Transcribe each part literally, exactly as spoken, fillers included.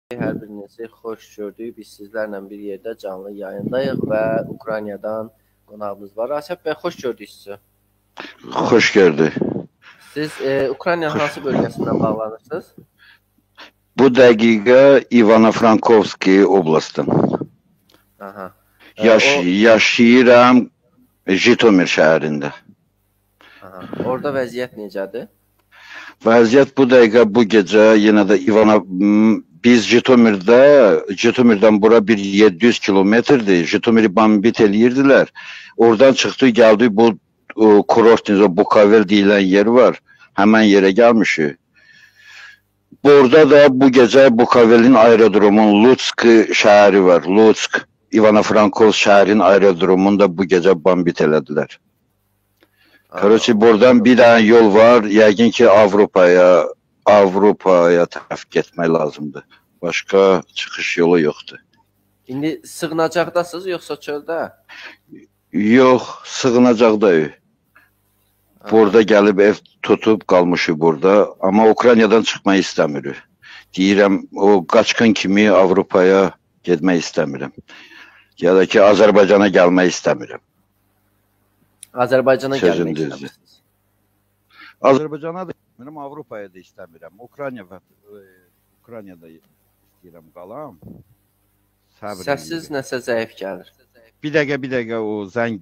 Hər birinizi xoş gördük. Biz sizlərlə bir yerdə canlı yayındayıq və Ukraynadan qonağımız var. Asif bəy, xoş gördük sizi. Xoş gördük. Siz e, Ukraynanın hansı bölgəsindən bağlanırsınız? Bu dəqiqə İvano-Frankovski oblastim. Aha. E, Yaş o... Yaşayıram Jitomir şəhərində. Aha. Orada vəziyyət necədir? Vəziyyət bu dəqiqə, bu gecə yenə də İvana... Biz Jitomir'də, Jitomir'dən bura bir yeddi yüz kilometrdir. Jitomiri bombit eləyirdilər. Oradan çıxdı, gəldi bu kurortiniz, Bukavel deyilən yer var. Həmən yerə gəlmişik. Burada da bu gecə Bukavelin aerodromun Lutsk şəhəri var. Lutsk, İvano-Frankov şəhərin aerodromunda bu gecə bombit elədilər. Korotçi, buradan bir dənə yol var. Yəqin ki Avropaya Avropaya tərəf getmək lazımdır. Başqa çıxış yolu yoxdur. İndi sığınacaqdasınız yoxsa çöldə? Yox, sığınacaqdayıq. Burada gəlib ev tutub qalmışıq burada. Amma Ukraynadan çıxmaq istəmirik. Deyirəm, o qaçqın kimi Avropaya getmək istəmirəm. Ya da ki, Azərbaycana gəlmək istəmirəm. Azərbaycana gəlmək istəmirsiniz. Azərbaycana da istəmirəm, Avropaya da istəmirəm. Ukrayna və Ukraynada istəyirəm qalam. Səssiz nəsə zəif gəlir. Bir dəqiqə, bir dəqiqə o zəng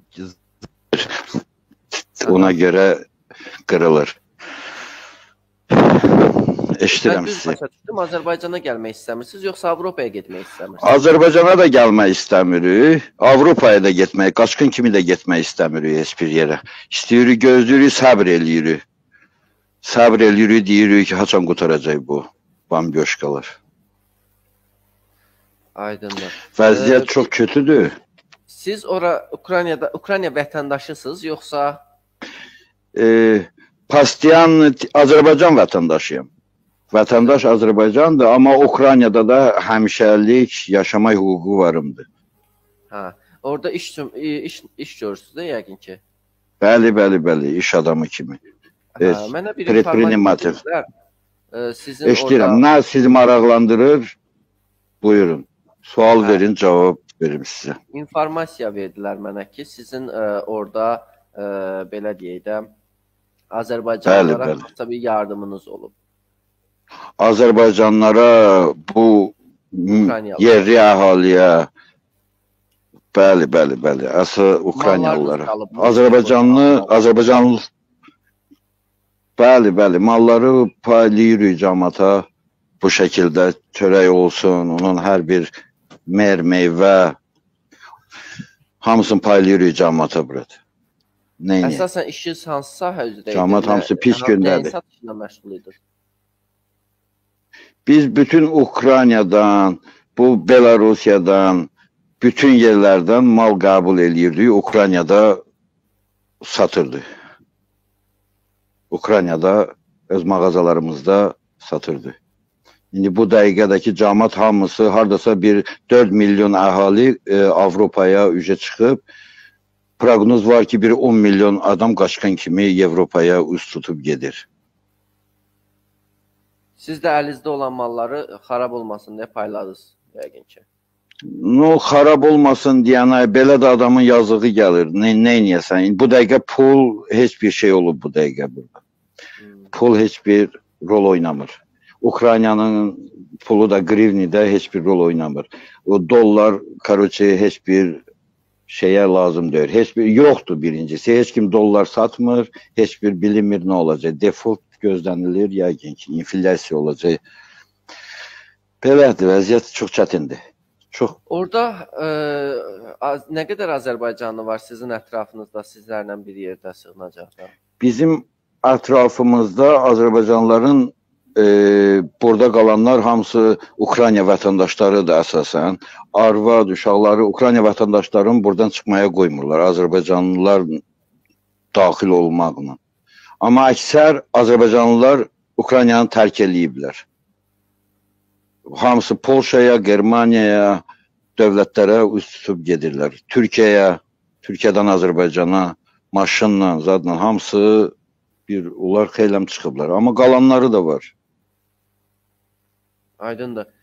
ona görə qırılır. Eşidirəm sizi. Azərbaycana gəlmək istəmirsiniz, yoxsa Avropaya getmək istəmirsiniz? Azərbaycana da gəlmək istəmirik. Avropaya da getmək, qaçqın kimi də getmək istəmirik heç bir yerə. İstəyirik, gözləyirik, səbr eləyirik. Səbr eləyirik, deyirik ki, haçan qutaracaq bu bambyoşkalar. Aydındır. Vəziyyət çox kötüdür. Siz ora Ukraynada, Ukrayna vətəndaşısınız, yoxsa? E, Pastiyan Azərbaycan vətəndaşıyım. Vətəndaş Azərbaycandır, amma Ukraynada da həmişəlik yaşama hüququ varımdır. Ha, orada iş, iş, iş görürsünüz də yəqin ki. Bəli, bəli, bəli, iş adamı kimi. Ha, mənə bir informasiya verirlər. Eşidirəm, nə sizi maraqlandırır? Buyurun, sual hə. verin, cavab verim sizə. İnformasiya verdilər mənə ki, sizin ə, orada ə, belə deyək də Azərbaycanlılara hansısa bir yardımınız olub. Azərbaycanlılara, bu yerli əhaliyə, bəli, bəli, bəli, əsas Ukraynalılara. Azərbaycanlı, Azərbaycanlı, bəli, bəli, malları paylayırıq cəmaata. Bu şəkildə çörək olsun, onun hər bir mer, meyvə, hamısını paylayırıq cəmaata burada. Əsasən işiniz hansı sahə üzrə? Cəmaat hamısı pis gündədir. Nəyin satışına məşğul edir? Biz bütün Ukraynadan, bu Belarusiyadan, bütün yerlərdən mal qəbul edirdik, Ukraynada satırdıq. Ukraynada öz mağazalarımızda satırdıq. İndi bu dəqiqədəki cəmaat hamısı hardasa bir dörd milyon əhali e, Avropaya üzə çıxıb. Proqnoz var ki, bir on milyon adam qaçqın kimi Avropaya üz tutub gedir. Siz də əlinizdə olan malları xarab olmasın deyə payladınız yəqin ki. No, xarab olmasın deyənə belə də adamın yazığı gəlir. Nə, nə eləyəsən? Bu dəqiqə pul heç bir şey olub bu dəqiqə burada. Hmm. Pul heç bir rol oynamır. Ukraynanın pulu da qrivnidə heç bir rol oynamır. O dollar, karoçe heç bir şeyə lazım deyil. Heç bir yoxdur birincisi. Heç kim dollar satmır, heç bir bilinmir nə olacaq. Default gözlənilir yəqin ki, inflyasiya olacaq. Belədir, vəziyyət çox çətindir. Çox. Orada e, az, nə qədər Azərbaycanlı var sizin ətrafınızda, sizlərlə bir yerdə sığınacaqda? Bizim ətrafımızda Azərbaycanlıların e, burada qalanlar hamısı Ukrayna vətəndaşlarıdır əsasən. Arvad, uşaqları Ukrayna vətəndaşlarını buradan çıxmaya qoymurlar, Azərbaycanlılar daxil olmaqla. Amma əksər Azərbaycanlılar Ukraynanı tərk eləyiblər. Hamısı Polşaya, Germaniyaya, dövlətlərə üst tutub gedirlər. Türkiyəyə, Türkiyədən Azərbaycana, maşınla, zadla hamısı bir, onlar xeyləm çıxıblar. Amma qalanları da var. Aydındır.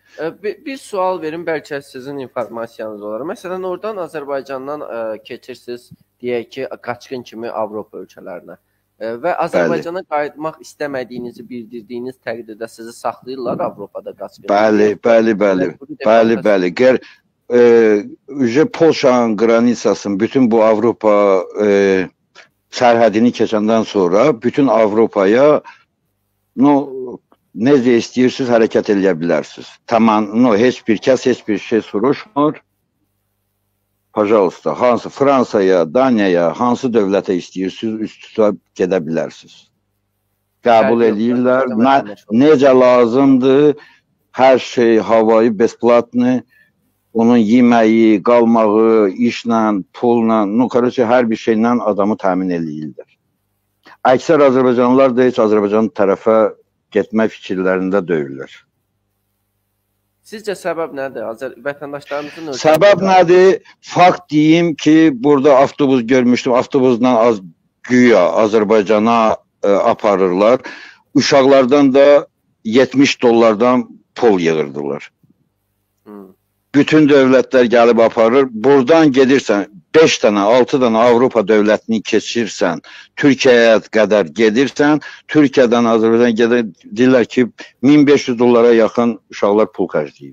E, bir, bir sual verin, bəlkə sizin informasiyanız olar. Məsələn, oradan Azərbaycandan e, keçirsiniz, deyək ki, qaçqın kimi Avropa ölkələrinə. E, və Azərbaycana qayıtmaq istəmədiyinizi bildirdiyiniz təqdirdə sizi saxlayırlar Avropada qaçqın. Bəli, bəli, bəli. Bəli, bəli. Gər e, Polşanın qranisasının bütün bu Avropa e, sərhədini keçəndən sonra bütün Avropaya no, necə istəyirsiniz hərəkət edə bilərsiniz. Tamam, no, heç bir kəs heç bir şey soruşmur. Pajalosta, hansı Fransaya, Daniyaya, hansı dövlətə istəyirsiniz, üst tuta gedə bilərsiniz. Qəbul edirlər. Necə lazımdır, hər şey, havayı besplatlı, onun yeməyi, qalmağı, işlə, pulla, no, qarşı hər bir şeylə adamı təmin edirlər. Əksər Azərbaycanlılar da heç Azərbaycan tərəfə getmə fikirlərində deyirlər. Sizcə səbəb nədir? Azər vətəndaşlarımızın Səbəb nədir? Fakt deyim ki, burada avtobus görmüşdüm. Avtobusla az güya Azərbaycana e, aparırlar. Uşaqlardan da yetmiş dollardan pul yığırdılar. Hmm. Bütün dövlətlər gəlib aparır. Buradan gedirsən, beş dənə, altı dənə Avropa dövlətini keçirsən, Türkiyəyə qədər gedirsən, Türkiyədən Azərbaycan gedir, deyirlər ki, min beş yüz dollara yaxın uşaqlar pul xərcləyib.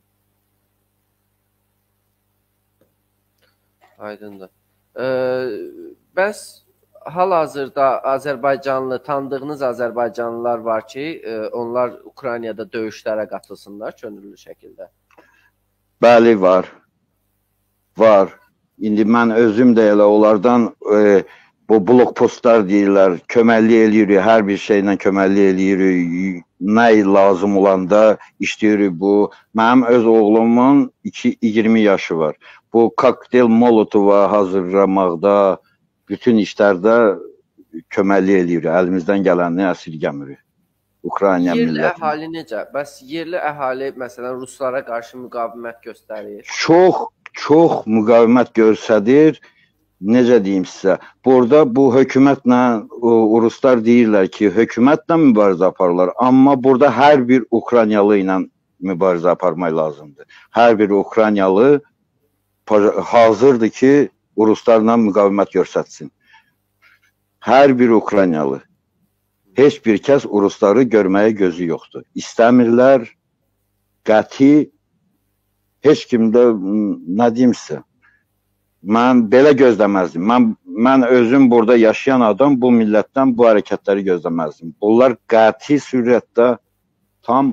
Aydındır. Ee, bəs hal-hazırda Azərbaycanlı, tanıdığınız Azərbaycanlılar var ki, e, onlar Ukraynada döyüşlərə qatılsınlar könüllü şəkildə. Bəli, var. Var. İndi mən özüm də elə onlardan e, bu blokpostlar deyirlər, köməkli eləyirik, hər bir şeylə köməkli eləyirik, nə lazım olanda işləyirik bu. Mənim öz oğlumun iyirmi yaşı var. Bu kokteyl molotova hazırlamaqda, bütün işlərdə köməkli eləyirik, əlimizdən gələni əsirgəmirik. Ukrayna yerli millətinə. Yerli əhali necə? Bəs yerli əhali məsələn Ruslara qarşı müqavimət göstərir? Çox, çox müqavimət göstərir. Necə deyim sizə? Burada bu hökumətlə, Ruslar deyirlər ki, hökumətlə mübarizə aparırlar. Amma burada hər bir Ukraynalı ilə mübarizə aparmaq lazımdır. Hər bir Ukraynalı hazırdır ki, Ruslarla müqavimət göstərsin. Hər bir Ukraynalı. Heç bir kəs Rusları görməyə gözü yoxdur. İstəmirlər, qəti, heç kimdə, nə deyim sizə, mən belə gözləməzdim. Mən, mən özüm burada yaşayan adam bu millətdən bu hərəkətləri gözləməzdim. Onlar qəti sürətdə tam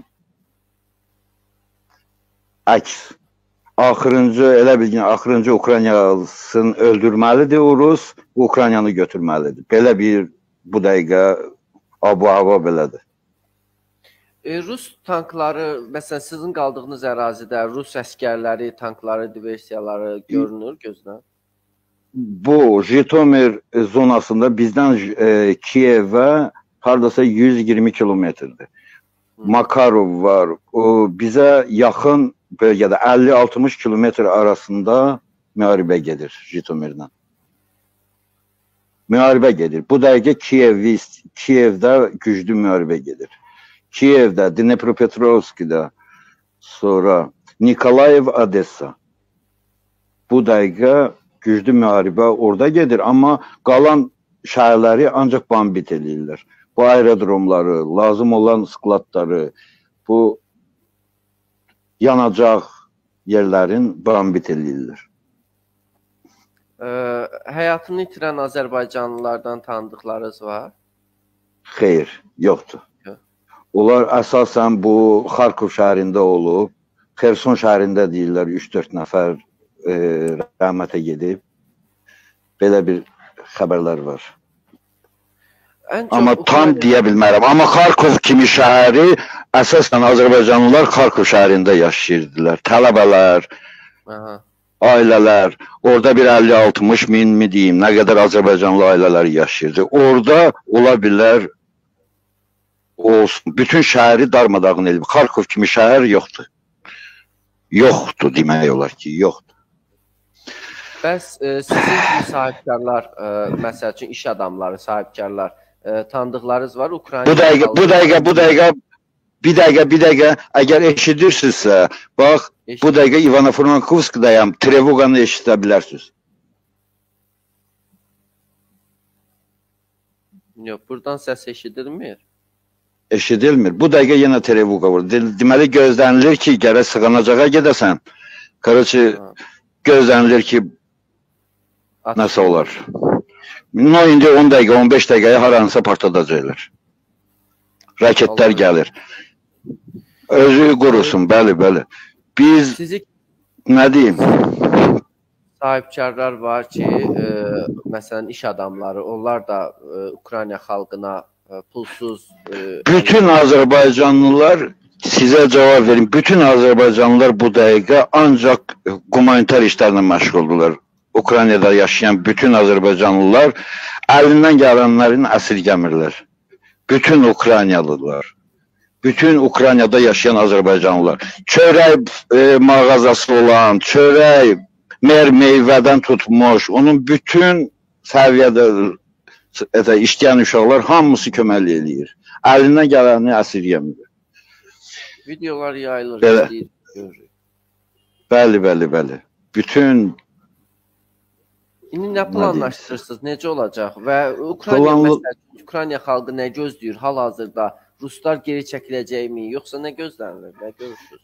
əks. Axırıncı, elə bilgin, axırıncı Ukraynasını öldürməlidir o Rus, Ukraynanı götürməlidir. Belə bir bu dəqiqə abu hava belədir. E, Rus tankları, məsələn, sizin qaldığınız ərazidə Rus əskərləri, tankları, diversiyaları görünür gözlə? Bu, Jitomir zonasında bizdən e, Kiyevə haradasa yüz iyirmi kilometrdir. Makarov var. O, bizə yaxın bölgədə əlli altmış kilometr arasında müharibə gedir Jitomirdən. Müharibə gedir. Bu dəqiqə Kiyev, Kiyevdə güclü müharibə gedir. Kiyevdə, Dnepropetrovskdə, sonra Nikolayev, Odessa. Bu dəqiqə güclü müharibə orada gedir. Amma qalan şəhərləri ancaq bombit edirlər. Bu aerodromları, lazım olan skladları, bu yanacaq yerlərin bombit edirlər. Ə, həyatını itirən Azərbaycanlılardan tanıdıqlarınız var? Xeyr, yoxdur. Yox. Onlar əsasən bu Xarkov şəhərində olub, Xerson şəhərində deyirlər üç dörd nəfər e, rəhmətə gedib. Belə bir xəbərlər var. Amma tam deyə bilmərəm. Amma Xarkov kimi şəhəri əsasən Azərbaycanlılar Xarkov şəhərində yaşayırdılar. Tələbələr, aha, ailələr, orada bir əlli altmış min mi deyim, nə qədər Azərbaycanlı ailələr yaşayırdı. Orada ola bilər olsun. Bütün şəhəri darmadağın edib. Xarkov kimi şəhər yoxdur. Yoxdur demək olar ki, yoxdur. Bəs e, sizin kimi sahibkarlar, e, məsəl üçün iş adamları, sahibkarlar, e, tanıdıqlarınız var Ukrayna? Bu dəqiqə, bu dəqiqə, bu dəqiqə Bir dəqiqə, bir dəqiqə, əgər eşidirsinizsə, bax, bu dəqiqə İvano-Frankovskdayam, Trevoganı eşidə bilərsiniz. Yox, buradan səs eşidilmir. Eşidilmir. Bu dəqiqə yenə Trevoga var. Deməli, gözlənilir ki, gərək sığınacağa gedəsən. Qarıcı, gözlənilir ki, nəsə olar. No, indi on dəqiqə, on beş dəqiqəyə haransa partladacaqlar. Raketlər gəlir. Özü qurusun, bəli, bəli. Biz, Sizi, nə deyim? sahibkarlar var ki, e, məsələn, iş adamları, onlar da e, Ukrayna xalqına e, pulsuz... E, bütün Azərbaycanlılar, sizə cavab verin, bütün Azərbaycanlılar bu dəqiqə ancaq humanitar işlərlə məşğuldular. Ukraynada yaşayan bütün Azərbaycanlılar əlindən gələnlərin əsirgəmirlər. Bütün Ukraynalılar. Bütün Ukraynada yaşayan Azərbaycanlılar. Çörək e, mağazası olan, çörək, mer meyvədən tutmuş, onun bütün səviyyədə e, işləyən uşaqlar hamısı köməkli eləyir. Əlindən gələni əsirgəmir. Videolar yayılır, izləyir, görürük. Bəli, bəli, bəli. Bütün... İndi nə planlaşdırırsınız, necə olacaq və Ukrayna, Planlı... məsələn, Ukrayna xalqı nə gözləyir hal-hazırda? Ruslar geri çəkiləcəkmi, yoxsa nə gözlənilir, nə görürsünüz?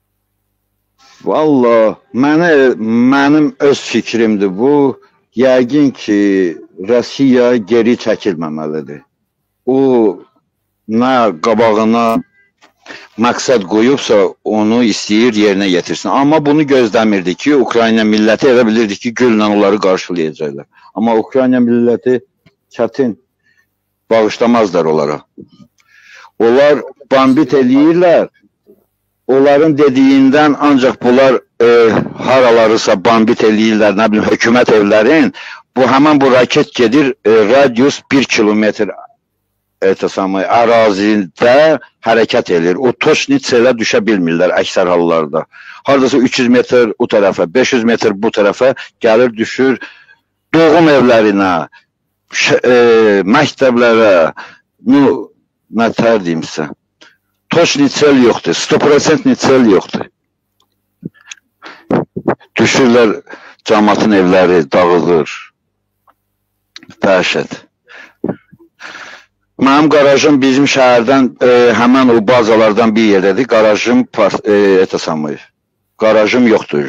Valla, mənə, mənim öz fikrimdir bu. Yəqin ki, Rusiya geri çəkilməməlidir. O, nə qabağına məqsəd qoyubsa, onu istəyir, yerinə yetirsin. Amma bunu gözləmirdi ki, Ukrayna milləti elə bilirdi ki, güllə onları qarşılayacaqlar. Amma Ukrayna milləti çətin bağışlamazlar onlara. Onlar bambit eləyirlər. Onların dediyindən ancaq bunlar e, haralarısa bambit eləyirlər, nə bilim, hökumət evlərin. Bu, həmən bu raket gedir, e, radius bir kilometr Etasamay ərazində hərəkət edir. O Toşnitselə düşə bilmirlər əksər hallarda. Haradasa üç yüz metr o tərəfə, beş yüz metr bu tərəfə gəlir, düşür. Doğum evlərinə, e, məktəblərə, nu, nə tər deyimsə, Toşnitsel yoxdur, sto prosent nitsel yoxdur. Düşürlər, cəmatın evləri dağılır. Dəhşət. Mənim qarajım bizim şəhərdən, e, həmən o bazalardan bir yerdədir. Qarajım, e, etasamı, qarajım yoxdur.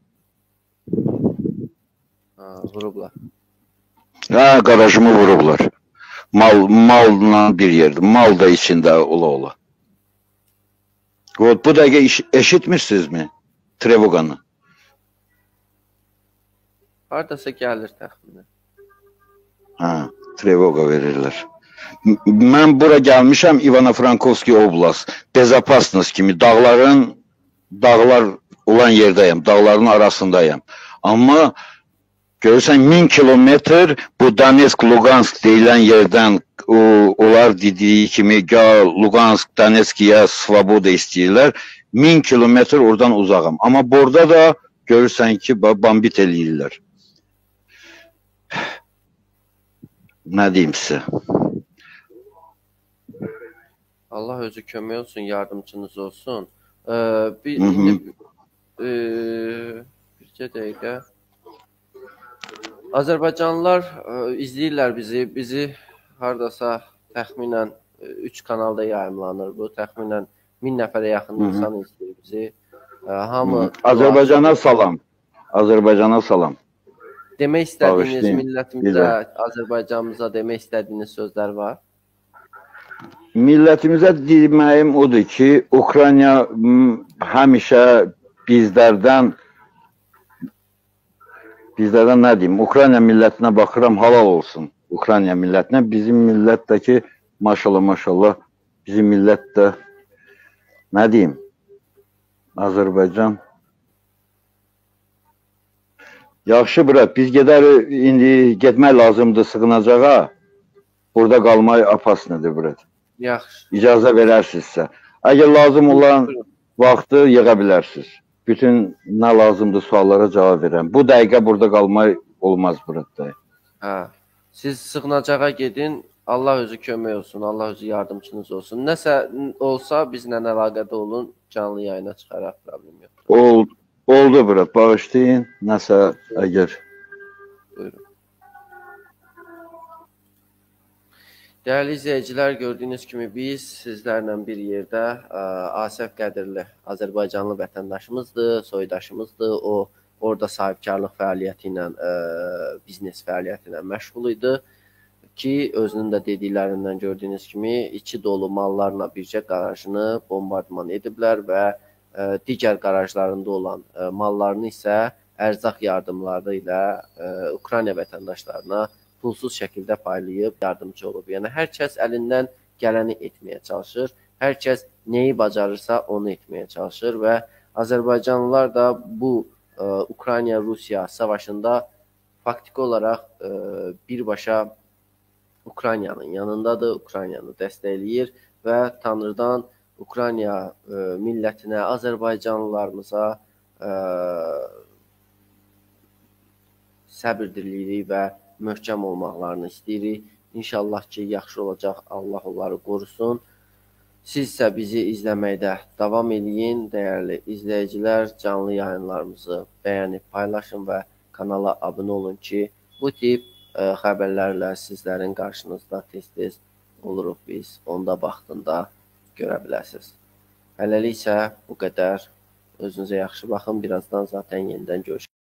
Ha, vurublar. Hə, qarajımı vurublar. Mal, malla bir yerdir. Mal da içində ola-ola. Bu dəqiqə eşitmirsinizmi? Trevoganı. Haradasa gəlir təxminən. Hə, Trevoga verirlər. Mən bura gəlmişəm İvano-Frankovski oblast, bezapasnost kimi, dağların, dağlar olan yerdəyəm, dağların arasındayım. Amma görürsən, min kilometr bu Donetsk, Lugansk deyilən yerdən o, onlar dediyi kimi, ya Lugansk, Donetsk, ya Svoboda istəyirlər, min kilometr oradan uzağım. Amma burada da görürsən ki, bambit eləyirlər. Nə deyim sizə? Allah özü kömək olsun, yardımcınız olsun. Ee, bir, indi, e, bircə dəqiqə. Azərbaycanlılar e, izləyirlər bizi. Bizi haradasa təxminən üç kanalda yayımlanır. Bu təxminən min nəfərə yaxın insan izləyir bizi. E, hamı Azərbaycana salam. Azərbaycana salam. Demək istədiyiniz millətimizə, Azərbaycanımıza demək istədiyiniz sözlər var? Millətimizə deməyim odur ki, Ukrayna həmişə bizlərdən bizlərdən nə deyim, Ukrayna millətinə baxıram, halal olsun Ukrayna millətinə. Bizim millət də ki, maşallah, maşallah, bizim millət də nə deyim, Azərbaycan. Yaxşı, bırak, biz gedərik, indi getmək lazımdır sığınacağa, burada qalmayı apasınıdır, bırak. Yaxşı. İcazə verərsinizsə. Əgər lazım olan vaxtı yığa bilərsiniz. Bütün nə lazımdır suallara cavab verəm. Bu dəqiqə burada qalmaq olmaz burada. Hə. Siz sığınacağa gedin, Allah özü kömək olsun, Allah özü yardımcınız olsun. Nəsə olsa bizlə əlaqədə olun, canlı yayına çıxaraq, problem yoxdur. Ol, oldu bura, bağışlayın. Nəsə əgər. Buyurun. Dəyərli izləyicilər, gördüyünüz kimi biz sizlərlə bir yerdə ə, Asəf Qədirli Azərbaycanlı vətəndaşımızdır, soydaşımızdır. O, orada sahibkarlıq fəaliyyəti ilə, ə, biznes fəaliyyəti ilə məşğul idi ki, özünün də dediklərindən gördüyünüz kimi içi dolu mallarla bircə qarajını bombardman ediblər və ə, digər qarajlarında olan ə, mallarını isə ərzaq yardımları ilə ə, Ukrayna vətəndaşlarına pulsuz şəkildə paylayıb yardımcı olub. Yəni, hər kəs əlindən gələni etməyə çalışır. Hər kəs neyi bacarırsa onu etməyə çalışır və Azərbaycanlılar da bu Ukrayna-Rusiya savaşında faktiki olaraq ə, birbaşa Ukraynanın yanındadır, Ukraynanı dəstəkləyir və Tanrıdan Ukrayna ə, millətinə, Azərbaycanlılarımıza ə, səbir diliyirik və möhkəm olmaqlarını istəyirik. İnşallah ki, yaxşı olacaq, Allah onları qorusun. Siz isə bizi izləməkdə davam edin, dəyərli izləyicilər. Canlı yayınlarımızı bəyənib, paylaşın və kanala abunə olun ki, bu tip ə, xəbərlərlə sizlərin qarşınızda tez-tez oluruq biz. Onda vaxtında görə biləsiniz. Hələlik isə bu qədər. Özünüzə yaxşı baxın. Birazdan zaten yenidən görüşürüz.